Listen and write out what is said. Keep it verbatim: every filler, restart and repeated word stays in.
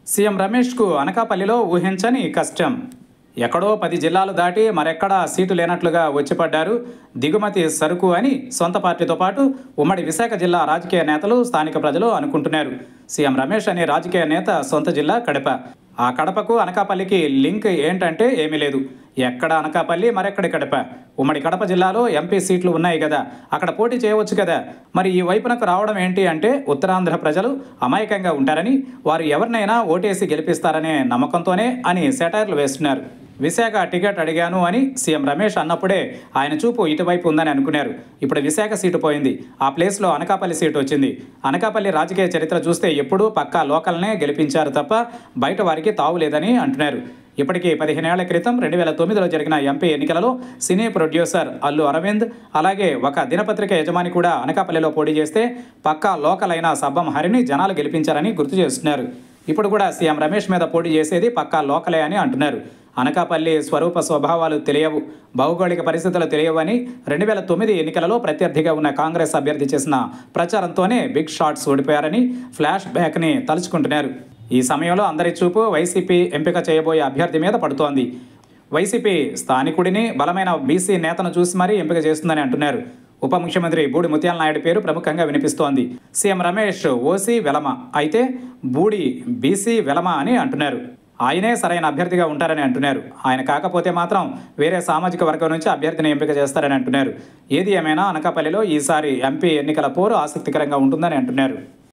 CM రమేష్కు అనకాపల్లిలో ఊహించని కష్టం. ఎక్కడో పది జిల్లాలు దాటి మరెక్కడా సీటు లేనట్లుగా వచ్చిపడ్డారు. దిగుమతి సరుకు అని సొంత పార్టీతో పాటు ఉమ్మడి విశాఖ జిల్లా రాజకీయ నేతలు, స్థానిక ప్రజలు అనుకుంటున్నారు. సీఎం రమేష్ అనే రాజకీయ నేత సొంత జిల్లా కడప. ఆ కడపకు అనకాపల్లికి లింక్ ఏంటంటే ఏమీ లేదు. ఎక్కడ అనకాపల్లి, మరెక్కడి కడప. ఉమ్మడి కడప జిల్లాలో ఎంపీ సీట్లు ఉన్నాయి కదా, అక్కడ పోటీ చేయవచ్చు కదా. మరి ఈ వైపునకు రావడం ఏంటి అంటే ఉత్తరాంధ్ర ప్రజలు అమాయకంగా ఉంటారని, వారు ఎవరినైనా ఓటేసి గెలిపిస్తారనే నమ్మకంతోనే అని సెటైర్లు వేస్తున్నారు. విశాఖ టికెట్ అడిగాను అని సీఎం రమేష్ అన్నప్పుడే ఆయన చూపు ఇటువైపు ఉందని అనుకున్నారు. ఇప్పుడు విశాఖ సీటు పోయింది, ఆ ప్లేస్లో అనకాపల్లి సీటు వచ్చింది. అనకాపల్లి రాజకీయ చరిత్ర చూస్తే ఎప్పుడూ పక్కా లోకల్నే గెలిపించారు తప్ప బయట వారికి తావు లేదని అంటున్నారు. ఇప్పటికీ పదిహేనేళ్ల క్రితం రెండు వేల తొమ్మిదిలో జరిగిన ఎంపీ ఎన్నికలలో సినీ ప్రొడ్యూసర్ అల్లు అరవింద్, అలాగే ఒక దినపత్రిక యజమాని కూడా అనకాపల్లిలో పోటీ చేస్తే పక్కా లోకల్ అయిన సబ్బం హరిని జనాలు గెలిపించారని గుర్తు చేస్తున్నారు. ఇప్పుడు కూడా సీఎం రమేష్ మీద పోటీ చేసేది పక్కా లోకలే అని అంటున్నారు. అనకాపల్లి స్వరూప స్వభావాలు తెలియవు, భౌగోళిక పరిస్థితులు తెలియవని రెండు వేల తొమ్మిది ఎన్నికలలో ప్రత్యర్థిగా ఉన్న కాంగ్రెస్ అభ్యర్థి చేసిన ప్రచారంతోనే బిగ్ షాట్స్ ఓడిపోయారని ఫ్లాష్ బ్యాక్ని తలుచుకుంటున్నారు. ఈ సమయంలో అందరి చూపు వైసీపీ ఎంపిక చేయబోయే అభ్యర్థి మీద పడుతోంది. వైసీపీ స్థానికుడిని, బలమైన బీసీ నేతను చూసి మరీ ఎంపిక చేస్తుందని అంటున్నారు. ఉప ముఖ్యమంత్రి బూడి ముత్యాల నాయుడు పేరు ప్రముఖంగా వినిపిస్తోంది. సీఎం రమేష్ ఓసీ వెలమ అయితే, బూడి బీసీ వెలమ అని అంటున్నారు. ఆయనే సరైన అభ్యర్థిగా ఉంటారని అంటున్నారు. ఆయన కాకపోతే మాత్రం వేరే సామాజిక వర్గం నుంచి అభ్యర్థిని ఎంపిక చేస్తారని అంటున్నారు. ఏది ఏమైనా అనకాపల్లిలో ఈసారి ఎంపీ ఎన్నికల పోరు ఆసక్తికరంగా ఉంటుందని అంటున్నారు.